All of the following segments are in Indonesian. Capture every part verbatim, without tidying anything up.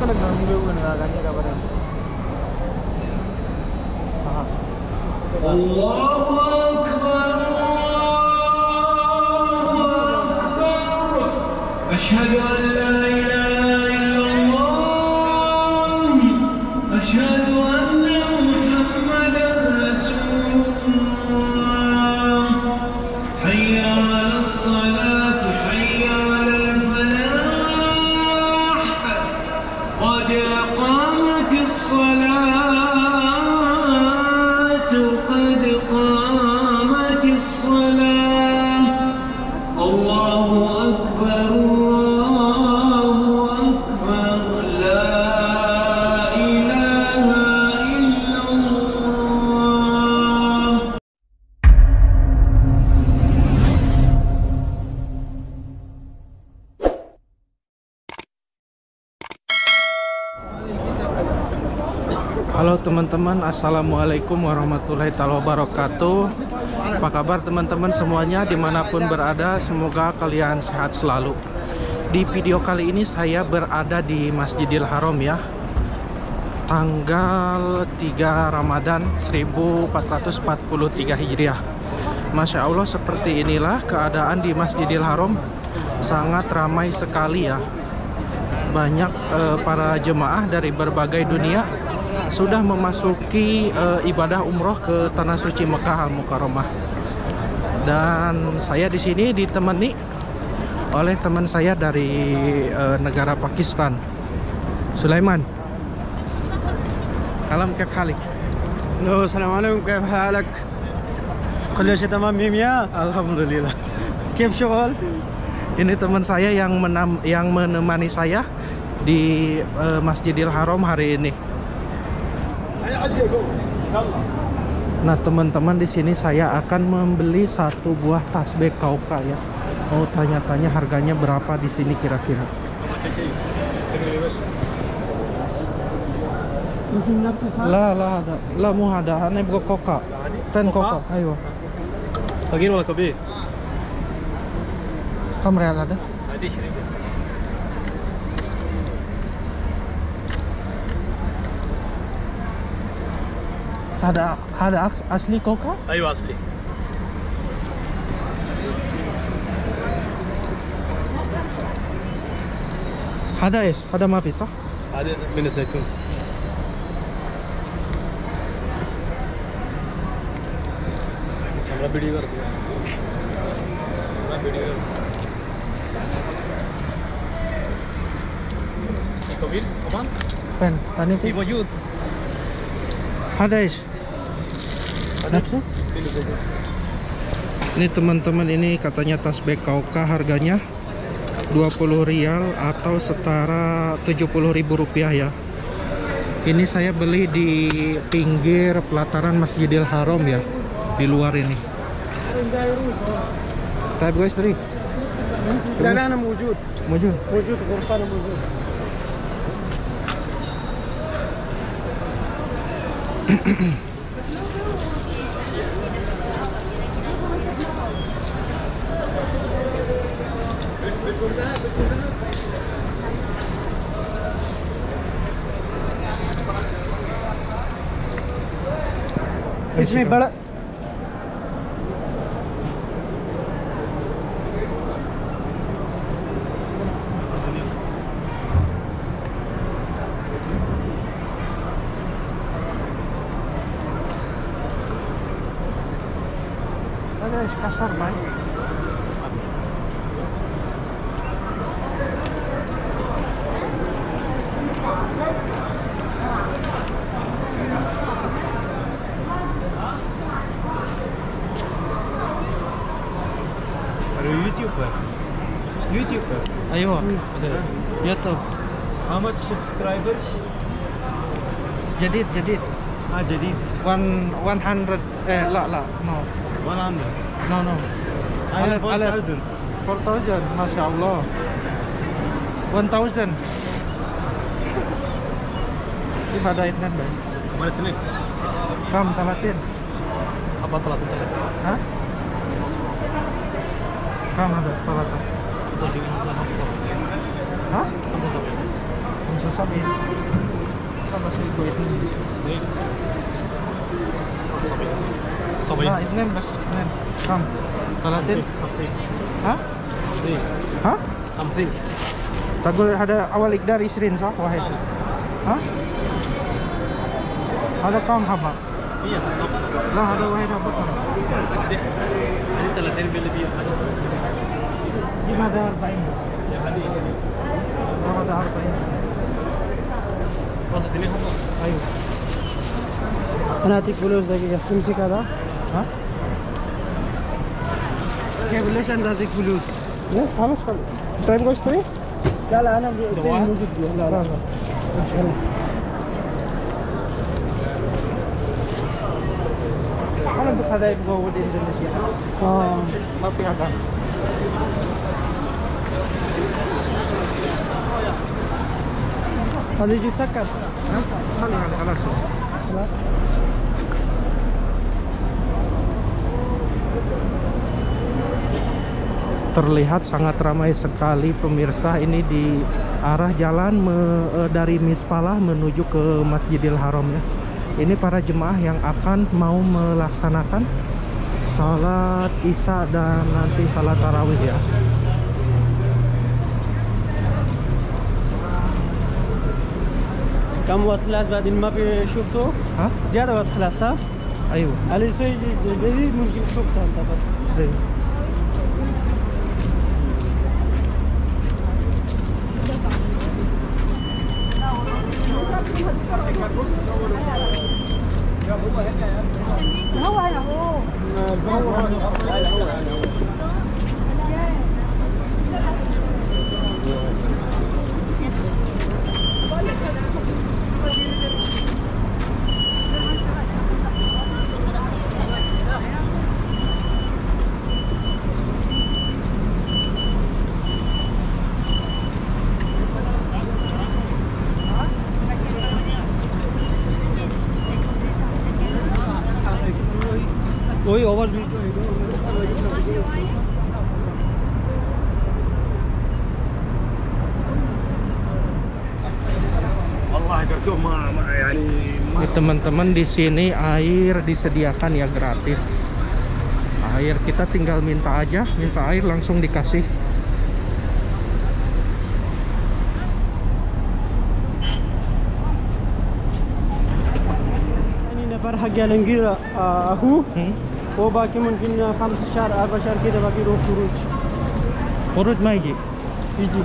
Allahu Akbar, Allahu Akbar. Asyhadu an la ilaha illallah. Asyhadu anna Muhammadar Rasulullah. Hayya 'alas salat, hayya 'alal falah. Qad qamatis salat. Halo teman-teman, assalamualaikum warahmatullahi wabarakatuh. Apa kabar teman-teman semuanya dimanapun berada, semoga kalian sehat selalu. Di video kali ini saya berada di Masjidil Haram ya, tanggal tiga Ramadan seribu empat ratus empat puluh tiga Hijriah. Masya Allah, seperti inilah keadaan di Masjidil Haram, sangat ramai sekali ya. Banyak eh, para jemaah dari berbagai dunia sudah memasuki uh, ibadah umroh ke tanah suci Mekah Al-Mukarramah. Dan saya di sini ditemani oleh teman saya dari uh, negara Pakistan, Sulaiman. Salam, kif halik? Halo, assalamualaikum, kif halak? Kullu shay tamam ya? Alhamdulillah. Kif syughul? Ini teman saya yang menam, yang menemani saya di uh, Masjidil Haram hari ini. Nah teman-teman, di sini saya akan membeli satu buah tasbih kauka ya. Mau tanya-tanya harganya berapa di sini kira-kira. La la ada, la mu ada, ana buka koka. Fan koka, ayo. صغير ولا كبير؟ Kam real ada? عادي شريف. هذا هذا اصلي كوكا؟ ايوه اصلي. هذا ايش؟ هذا ما في صح؟ هذا من الزيتون. हमरा वीडियो कर दिया। हमरा video كبير كمان؟ فين؟ ثاني في؟ موجود. هذا ايش؟ Nafsu? Ini teman-teman, ini katanya tasbih kauka, harganya dua puluh rial atau setara tujuh puluh ribu rupiah ya. Ini saya beli di pinggir pelataran Masjidil Haram ya, di luar ini. Tapi guys, tadi لا لا انا موجود موجود موجود غرفه انا موجود. इसमें बड़ा ada kasar baik. YouTuber. YouTuber. Ayo, YouTube. How much subscribers? Jadid, jadid. Ah, jadi One one hundred. Eh, la la. No, one hundred. no, no. I have Alif, one alif. thousand. Four thousand. Masya Allah. One thousand. Ini ada internet baik. Kemana sini? Kam talatin. Apa telat telat? Hah? Kam ada talatin. Hah? sabi. Sama seribu itu. Nah, ini bas, ini. Kam. Talatin. Hah? Hah? خمسين. Tagul ada awal ikdar isrin sah wahid. Hah? Ada kam haba. iya Lah ada wahid haba kam. ini ثلاثين بالليبيا. Lima ada arba'in. يا حبيبي Lima ada arba'in. وسط مين حصل؟ Ayo. انا اعطيك فلوس دقيقه تمسك هذا. Hah? كيف ليش انت اعطيك فلوس؟ Ya, خلاص خلاص. Time goes to it? لا لا انا دوام؟ موجود لا لا ان شاء الله. Ano bus ada yang go di Indonesia? اه Tapi ada. هذا يجي سكر. Hah? Kali kali خلاص. خلاص. Terlihat sangat ramai sekali pemirsa ini di arah jalan me, e, dari Mispalah menuju ke Masjidil Haram ya. Ini para jemaah yang akan mau melaksanakan salat Isya dan nanti salat tarawih ya. كم وقت خلاص بعدين ما بشوفته Hah? زياده وقت خلاص ها Ayo. على شيء جديد ممكن شفته انت بس. Ayo. वही over bridge والله كرتون ما ما يعني Ini teman-teman di sini air disediakan ya gratis. Air kita tinggal minta aja, minta air langsung dikasih. يعني نفر حق الانجيل اخوه Hmm? هو باقي ممكن خمس شهر اربع شهر كده باقي يروح خروج Urut maiji. يجي.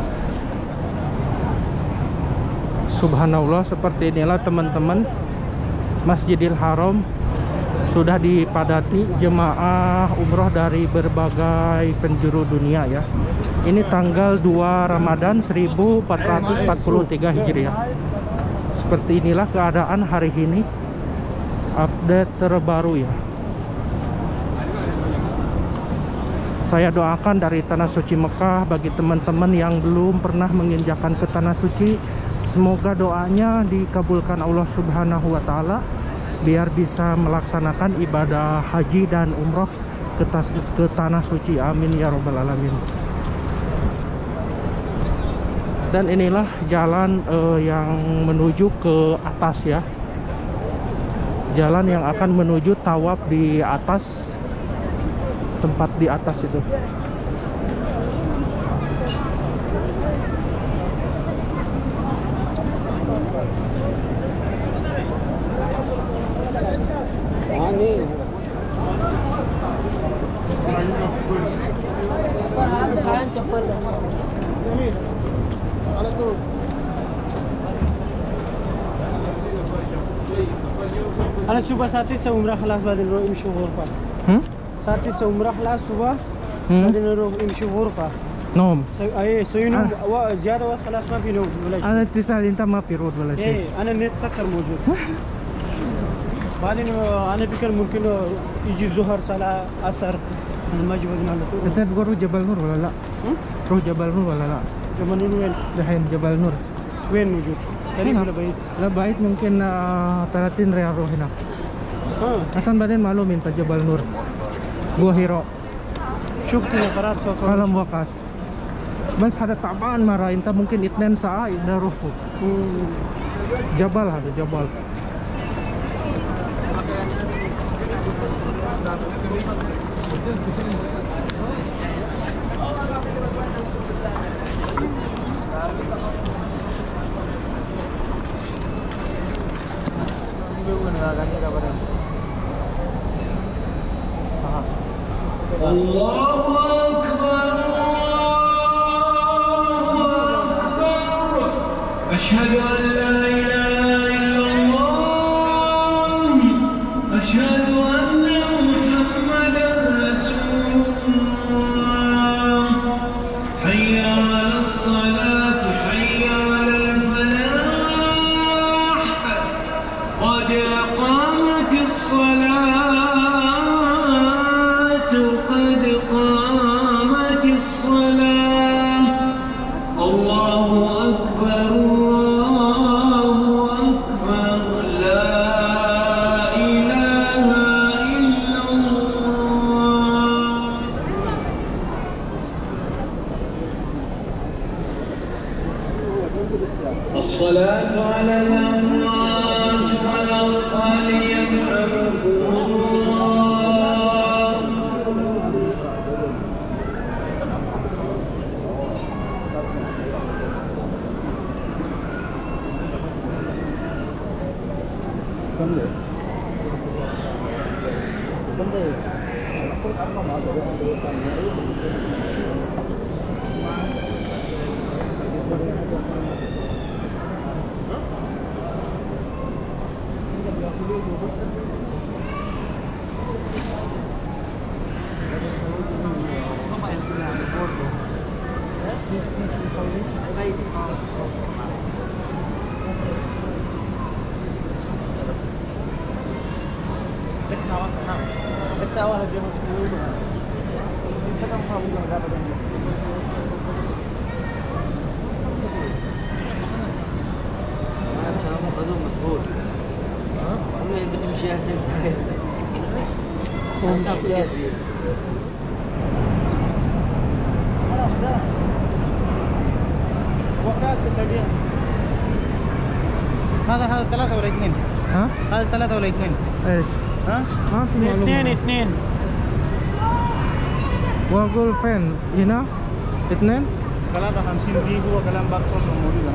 Subhanallah, seperti inilah teman-teman Masjidil Haram sudah dipadati jemaah umroh dari berbagai penjuru dunia ya. Ini tanggal dua Ramadan seribu empat ratus empat puluh tiga Hijriah. Seperti inilah keadaan hari ini, update terbaru ya. Saya doakan dari Tanah Suci Mekah bagi teman-teman yang belum pernah menginjakkan ke Tanah Suci, semoga doanya dikabulkan Allah Subhanahu wa Ta'ala biar bisa melaksanakan ibadah haji dan umroh ke, tas, ke Tanah Suci. Amin ya Rabbal Alamin. Dan inilah jalan eh, yang menuju ke atas ya, jalan yang akan menuju tawaf di atas, tempat di atas itu. انا صبح الساعه تسعة عمره خلاص بعدين نروح نمشي غرفه. Hmm? الساعه تسعة عمره خلاص صبح Hmm? بعدين نروح نمشي غرفه. Nom. سو- اي سوي نوم و- زياده وقت خلاص ما في نوم ولا شيء. Ana tisal inta ma pirud wala shay. ايه انا النت سكر موجود. بعدين آه، انا فكر ممكن آه، يجي الظهر صلاه عصر ما جبنا له. Kita guru Jabal Nur wala la. هم؟ Ruh Jabal Nur wala la. جبنا له وين؟ Dahin Jabal Nur. وين موجود؟ قريب Hina. ولا بعيد؟ La bait mungkin uh, talatin real roh hina. ها Asan baden malu minta Jabal Nur. Gua Hiro. شفت نفرات صوت Kalam wakas. بس هذا تعبان مرة انت ممكن اتنين ساعة يقدر روحه جبل هذا جبل الله أكبر أشهد أن لا إله إلا الله أشهد أن محمدا رسول الله حي على الصلاة حي على الفلاح قد قامت الصلاة قد قامت الصلاة الله أكبر الصلاة على الأموات والأطفال يرحمكم الله. هذا هذا ثلاثة ولا اثنين؟ ها؟ هذا ثلاثة ولا اثنين؟ ايش؟ ها؟ ما في معلومة. اثنين اثنين. واقول فين؟ هنا؟ اثنين؟ ثلاثة خمسين دي هو كلام بخصوص موجودة.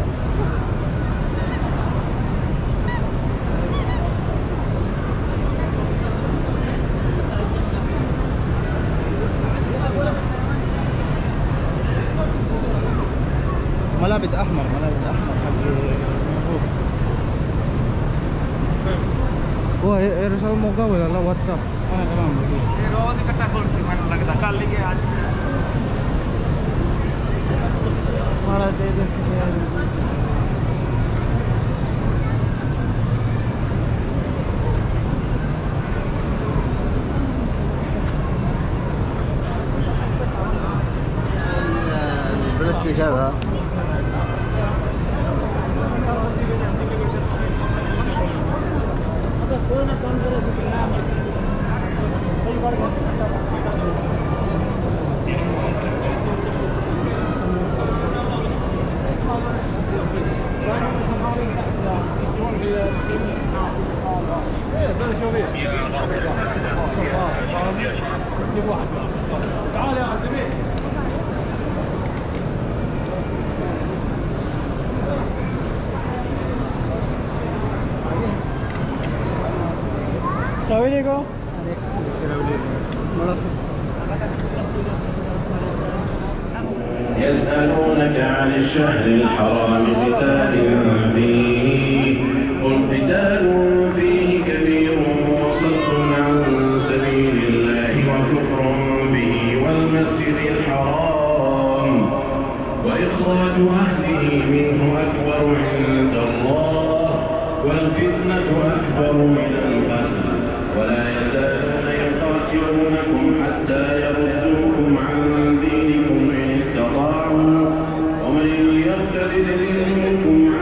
ملابس أحمر ملابس أحمر حق Wah, Ersal mau gawe lah WhatsApp. أنا كمان بقول. روزي كتاكل في من لك ذكر لي يعني. مرة تيجي. البلاستيك هذا تعال يا عزيزي Assalamualaikum. يسألونك عن الشهر الحرام قتال فيه قل قتال فيه كبير وصد عن سبيل الله وكفر به والمسجد الحرام وإخراج أهله منه أكبر عند الله والفتنة أكبر من القتل ولا يزالون يقاتلونكم حتى يردوكم عن دينكم إن استطاعوا ومن يرتد منكم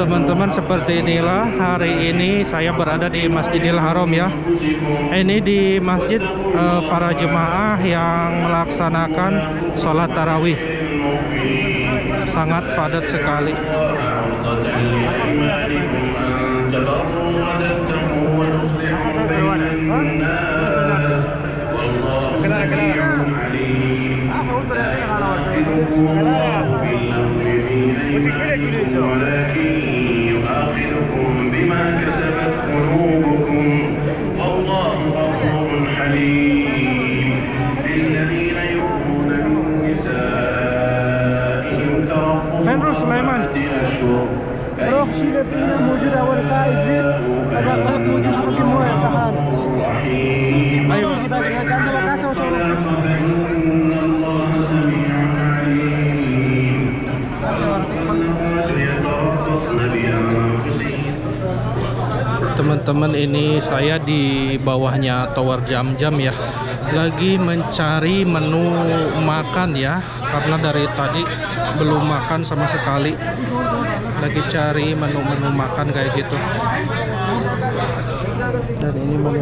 teman-teman, seperti inilah hari ini saya berada di Masjidil Haram ya. Ini di masjid eh, para jemaah yang melaksanakan sholat tarawih. Sangat padat sekali. ولكن يؤاخذكم بما كسبت قلوبكم والله غفور حليم للذين يؤمنون من نسائهم تربص أربعة أشهر روح شيل فينا موجود أول ساعة إدريس أبغى موجود في موية سحان أيوة عندنا مكاسة وصول الله سميع عليم يتربصن بأنفسهم. Teman-teman, ini saya di bawahnya Tower Jam-Jam ya, lagi mencari menu makan ya, karena dari tadi belum makan sama sekali. Lagi cari menu-menu makan kayak gitu. Dan ini menu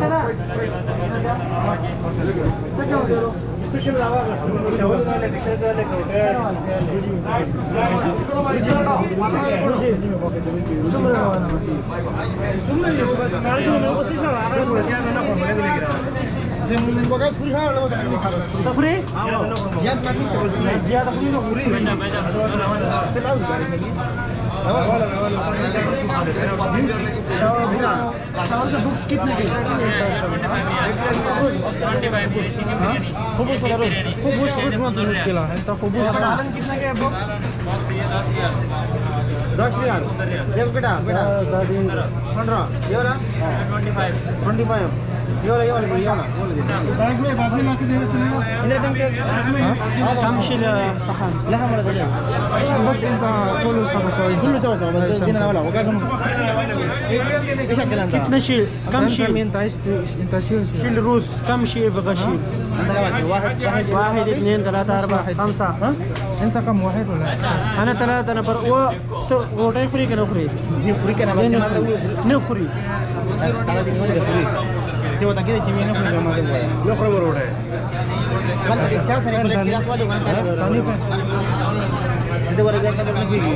दस रियाल ये बेटा बेटा पंद्रह ये वाला twenty five ये वाला ये वाला ये वाला बैग में बाद में लाके देना चलेगा इधर तुम क्या कम शील सहान لا هم ولا ده بس انت كله سوا سوا كله سوا سوا بس كده ولا وقاعد ايش الكلام ده كتنا شيل كم شيل انت عايز انت شيل شيل روس كم شيل بقى شيل عندك واحد واحد واحد اثنين ثلاثة أربعة خمسة ها انت كم واحد ولا انا ثلاثة انا بر و وټای خوري کنه خوري دی خوري کنه بس نه خوري تعالی دې موږ خوري ته وتا کې چې مینه خوري ما دې وای نو خوري وروړه کله چې چا سره بل کې تاسو باندې باندې دې ورګه څنګه کیږي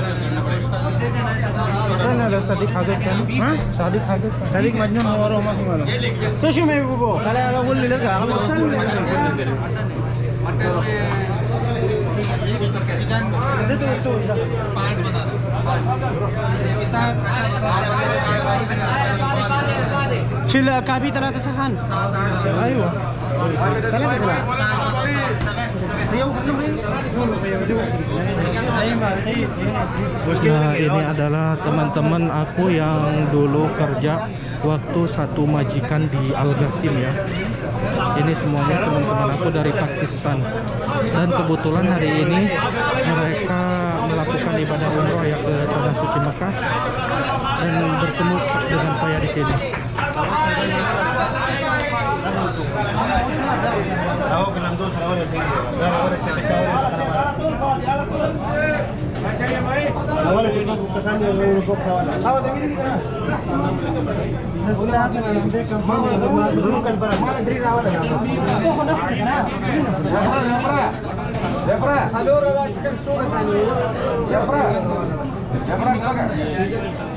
انا لا صديق حاجات كان ها صديق حاجات صديق مجنون هو ورا ما في ماله سو شو ما بيبو خلي اقول لك اقول شيل كابي ثلاثة صحن ايوه ثلاثة ثلاثة Nah, ini adalah teman-teman aku yang dulu kerja waktu satu majikan di Al-Ghasim ya. Ini semuanya teman-teman aku dari Pakistan. Dan kebetulan hari ini mereka melakukan ibadah umroh ya ke Tanah Suci Mekah dan bertemu dengan saya di sini. Ya, Fra. Ya, Fra. Ya, Fra.